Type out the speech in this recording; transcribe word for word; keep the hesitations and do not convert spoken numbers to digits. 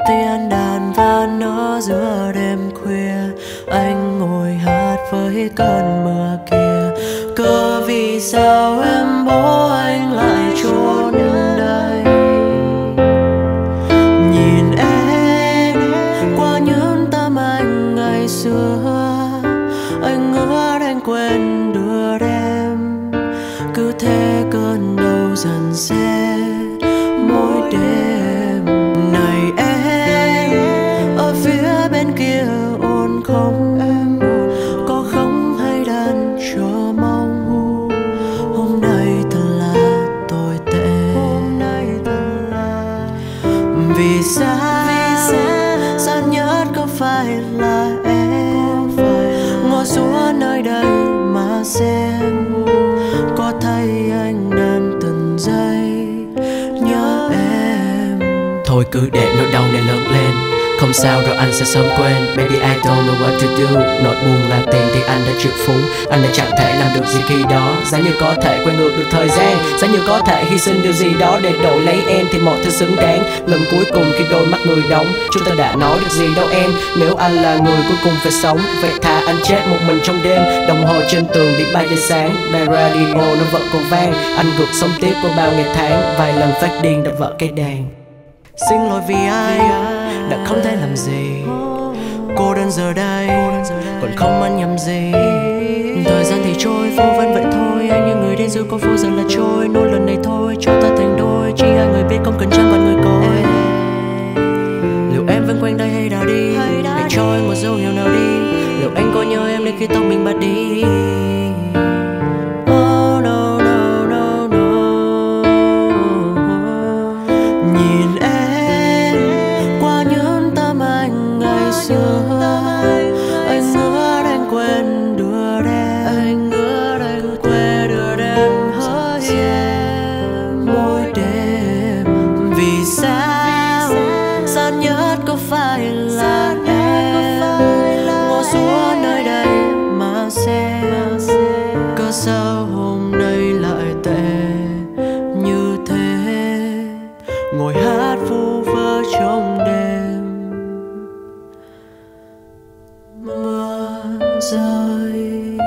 tiếng đàn vang nó giữa đêm khuya. Anh ngồi hát với cơn mưa kia. Cớ vì sao em bỏ anh lại chốn đây? Nhìn em qua những tấm ảnh ngày xưa, anh ngỡ anh quên đưa em. Cứ thế cơn đau dần sẽ mỗi đêm. Này em ở phía bên kia ổn không? Em có không hay đang chờ mong? Hôm nay thật là tồi tệ. Hôm nay thật là vì sao? Xa nhất có phải là em? Ngồi xuống nơi đây mà xem, có thấy anh đang từng giây nhớ em. Thôi cứ để nỗi đau này lớn lên, không sao rồi anh sẽ sớm quên. Baby I don't know what to do. Nỗi buồn là tiền thì anh đã triệu phú. Anh đã chẳng thể làm được gì khi đó. Giá như có thể quay ngược được thời gian, giá như có thể hy sinh điều gì đó để đổi lấy em, thì mọi thứ xứng đáng. Lần cuối cùng khi đôi mắt người đóng, chúng ta đã nói được gì đâu em. Nếu anh là người cuối cùng phải sống, vậy thà anh chết một mình trong đêm. Đồng hồ trên tường đi ba giờ sáng, đài radio nó vẫn còn vang. Anh vượt sống tiếp qua bao ngày tháng, vài lần phát điên đập vỡ cây đàn. Xin lỗi vì ai đã không thể làm gì. Cô đơn giờ đây còn không ăn nhầm gì. Thời gian thì trôi vô vân vậy thôi. Anh như người đến giữa có vô giờ là trôi. Nỗi lần này thôi cho ta thành đôi. Chỉ hai người biết không cần chẳng còn người coi. Liệu em vẫn quanh đây hay đã đi? Hãy cho anh một dấu hiệu nào đi. Liệu anh có nhớ em đến khi tóc mình bạc đi? Oh no no no no. Nhìn em qua những tấm ảnh ngày xưa, anh ngỡ anh quên đưa em. Anh ngỡ anh quên đưa em hỡi em mỗi đêm. Vì sao xa nhất có phải là em? Ngồi xuống nơi đây mà xem, cớ sao hôm nay lại tệ như thế? Ngồi hát vu vơ trong đêm mưa rơi.